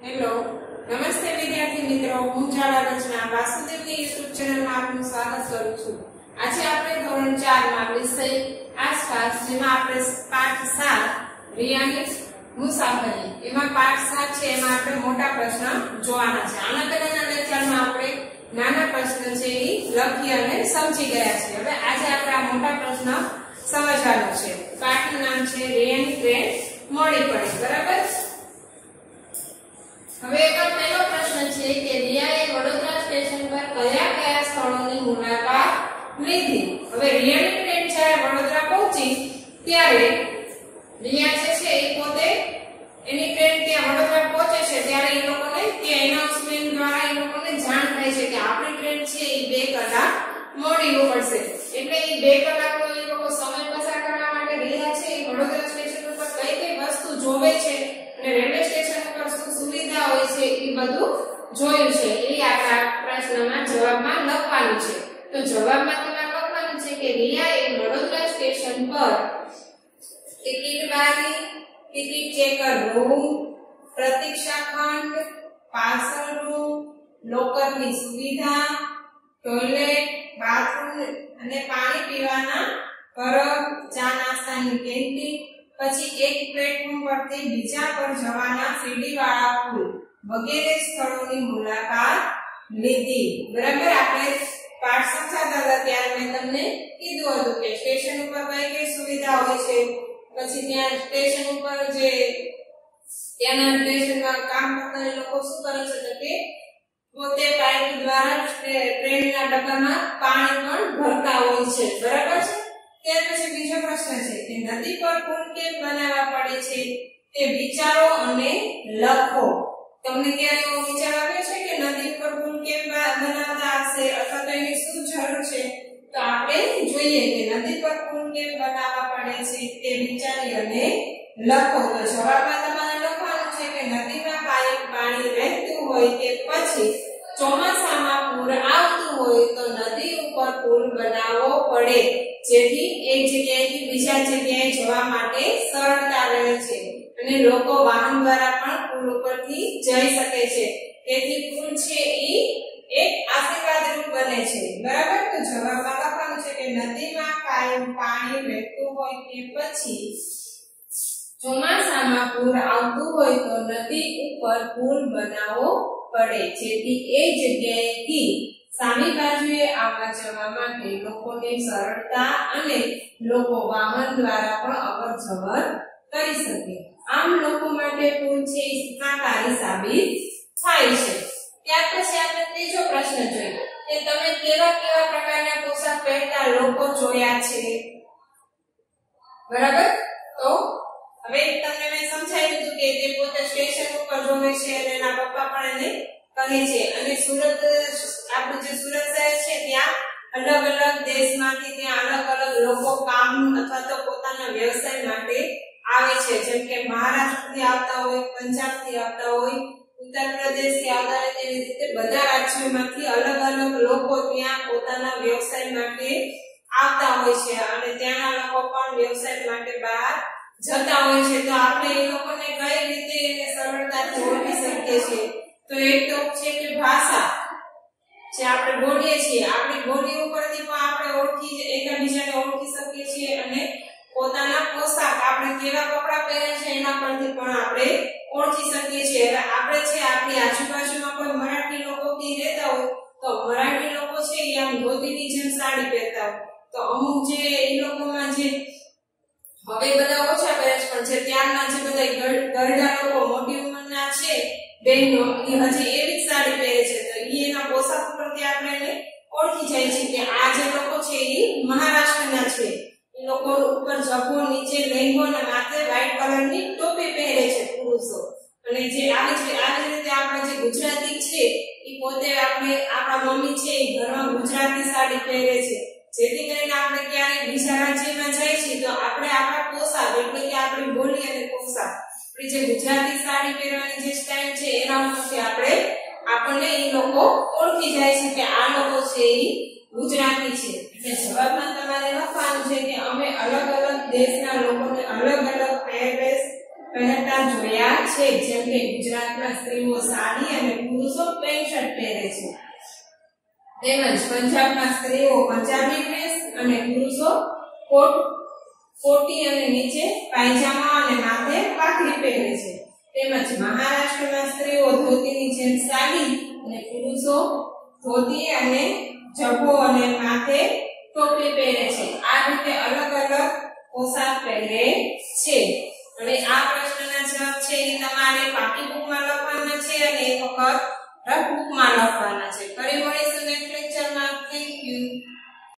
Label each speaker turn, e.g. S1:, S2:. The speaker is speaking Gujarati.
S1: હેલો નમસ્તે વિદ્યાર્થી મિત્રો, હું શાળા રચના વાસુદેવની યુટ્યુબ ચેનલમાં આપનું સ્વાગત કરું છું। આજે આપણે ધોરણ 4 માં વિષય આસપાસ, જેમાં આપણે પાઠ 7 રિયાની મુસાફરી, એમાં પાઠ 7 છે, એમાં આપણે મોટા પ્રશ્ન જોવાના છે। આના પહેલાના લેક્ચરમાં આપણે નાના પ્રશ્ન છે એ લખી અને સમજી ગયા છે। હવે આજે આપણે આ મોટા પ્રશ્ન સમજવાનો છે। પાઠનું નામ છે રિયાની ટ્રેન મોડી પડી, બરાબર। હવે એમાં પહેલો પ્રશ્ન છે કે રિયાએ વડોદરા સ્ટેશન પર કયા કયા સ્થળોની મુલાકાત લીધી। હવે રિયાની ટ્રેન જ્યારે વડોદરા પહોંચી ત્યારે રિયા જે છે એ પોતે એની ટ્રેન ત્યાં વડોદરા પહોંચે છે ત્યારે એ લોકોને ત્યાં એનાઉન્સમેન્ટ દ્વારા એ લોકોને જાણ થાય છે કે આપણી ટ્રેન છે એ 2 કલાક મોડી ઉપડશે। એટલે એ 2 કલાકનો એ લોકો સમય પસાર કરવા માટે રિયા છે એ વડોદરા સ્ટેશન ઉપર કઈ કઈ વસ્તુ જોવે છે અને રેલવે સ્ટેશન ઉપર શું સુવિધા હોય છે એ બધું જોયું છે। એ આપણા પ્રશ્નના જવાબમાં લખવાનું છે। તો જવાબમાં તમારે લખવાનું છે કે રિયાએ વડોદરા સ્ટેશન પર ટિકિટ બારી, ટિકિટ ચેકર રૂમ, પ્રતીક્ષા ખંડ, પાર્સલ રૂમ, લોકરની સુવિધા, ટોયલેટ, બાથરૂમ અને પાણી પીવાના પરબ, ચા નાસ્તાની કેન્ટીન, પછી એક પ્લેટફોર્મ પરથી બીજા પર જવાના સીડીવાળા પુલ વગેરે સ્થળોની મુલાકાત લીધી, બરાબર। આપણે પાઠ સમજાતા હતા ત્યારે મેં તમને કીધું હતું કે સ્ટેશન ઉપર કઈ કઈ સુવિધા હોય છે, પછી ત્યાં સ્ટેશન ઉપર જે ત્યાંના સ્ટેશનમાં કામ કરતા લોકો શું કરે છે કે પોતે પાઇપ દ્વારા ટ્રેનના ડબ્બામાં પાણી પણ ભરતા હોય છે, બરાબર છે। ત્યાર પછી બીજો પ્રશ્ન છે કે નદી પર પુલ કેમ બનાવવા પડે છે તે વિચારો અને લખો। તમને ક્યારે એવો વિચાર આવ્યો છે કે નદી પર પુલ કેમ બનાવતા હશે અથવા તો એની શું જરૂર છે? તો આપણે જોઈએ કે નદી પર પુલ કેમ બનાવવા પડે છે તે વિચારી અને લખો। તો જવાબમાં તમારે લખવાનું છે કે નદીમાં પાણી વહેતું હોય કે પછી ચોમાસામાં પૂર આવતું હોય તો નદી ઉપર પુલ બનાવવો પડે, જેથી એક જગ્યાએથી બીજા જગ્યાએ જવા માટે સરળતા રહે છે અને લોકો વાહન દ્વારા પણ પુલ ઉપરથી જઈ શકે છે। તેથી પુલ છે એ એક આશીર્વાદરૂપ બને છે, બરાબર। તો જવાબમાં લખવાનું છે કે નદીમાં કાયમ પાણી વહેતું હોય કે પછી ચોમાસામાં પૂર આવતું હોય તો નદી ઉપર પુલ બનાવવો પડે, જેથી એ જગ્યાએથી સામી બાજુએ આવવા જવા માટે લોકોને સરળતા અને લોકો વાહન દ્વારા પણ અવર જવર કરી શકે। આમ લોકો માટે પુલ છે એ સુખાકારી સાબિત થાય છે। ત્યાર પછી આપણે ત્રીજો પ્રશ્ન જોઈએ કે તમે કેવા કેવા પ્રકારના પોશાક પહેરતા લોકો જોયા છે, બરાબર। તો હવે તમને મેં સમજાવી દીધું કે તે પોતે સ્ટેશન ઉપર જોવે છે અને એના પપ્પા પણ એને કહે છે। અને સુરત, આપણું જે સુરત શહેર છે ત્યાં અલગ અલગ દેશમાંથી ત્યાં અલગ અલગ લોકો કામ અથવા તો પોતાના વ્યવસાય માટે આવે છે, જેમ કે મહારાષ્ટ્રથી આવતા હોય, પંજાબથી આવતા હોય, ઉત્તર પ્રદેશથી આવતા હોય, તેવી રીતે બધા રાજ્યોમાંથી અલગ અલગ લોકો ત્યાં પોતાના વ્યવસાય માટે આવતા હોય છે અને ત્યાંના લોકો પણ વ્યવસાય માટે બહાર જતા હોય છે। તો આપણે એ લોકોને કઈ રીતે સરળતાથી ઓળખી શકીએ છીએ? તો એક તો છે કે ભાષા, જે આપણે બોલીએ છીએ, આપણી બોલી ઉપરથી પણ આપણે એકબીજાને ઓળખી શકીએ છીએ અને પોતાના પોશાક, આપણે કેવા કપડાં પહેરે છે એના પરથી પણ આપણે ઓળખી શકીએ છીએ। હવે આપણે છે આપણી આજુબાજુમાં કોઈ મરાઠી લોકો થી રહેતા હોય તો મરાઠી લોકો છે એ આમ ધોતીની જેમ સાડી પહેરતા હોય, તો અમુક જે એ લોકોમાં જે હવે બધા ઓછા પહેરે છે પણ જે ત્યારના જે બધા ગરડા લોકો મોટી ઉંમરના છે બહેનો, એ હજી એવી જ સાડી પહેરે છે, તો એના પોશાક ઉપરથી આપણે એને ઓળખી જાય છે કે આ જે લોકો છે એ મહારાષ્ટ્રના છે। એ લોકો ઉપર જભો, નીચે લહેંગો અને માથે વ્હાઈટ કલરની ટોપી પહેરે છે પુરુષો। અને જે આવી રીતે આપણા જે ગુજરાતી છે એ પોતે આપણા મમ્મી છે એ ઘરમાં ગુજરાતી સાડી પહેરે છે, જેથી કરીને આપણે ક્યારેય બીજા રાજ્યમાં જઈએ છીએ તો આપણે આપણા પોશાક, એટલે કે આપણી બોલી અને પોશાક, આપણી જે ગુજરાતી સાડી પહેરવાની જે સ્ટાઇલ છે એના ઉપરથી આપણને એ લોકો ઓળખી જાય છે કે આ લોકો છે એ ગુજરાતી છે। એટલે જવાબમાં તમારે લખવાનું છે કે અમે અલગ અલગ દેશના લોકોને અલગ અલગ પહેરવેશ પહેરતા જોયા છે, જેમ કે ગુજરાતમાં સ્ત્રીઓ સાડી અને પુરુષો પેન્ટ શર્ટ પહેરે છે, તેમજ પંજાબમાં સ્ત્રીઓ પંજાબી ડ્રેસ અને પુરુષો કોટ કોટી અને નીચે પાયજામા અને માથે પાઘડી પહેરે છે, તેમજ મહારાષ્ટ્રમાં સ્ત્રીઓ ધોતીની જેમ સાડી અને પુરુષો ધોતી અને જબ્બો અને માથે ટોપી પહેરે છે. આ રીતે અલગ અલગ પોશાક પહેરે છે. હવે આ પ્રશ્નના જવાબ છે એ તમારે પાકી બુકમાં લખવાના છે અને એક વખત રફ બુકમાં લખવાના છે. ફરી મળીશું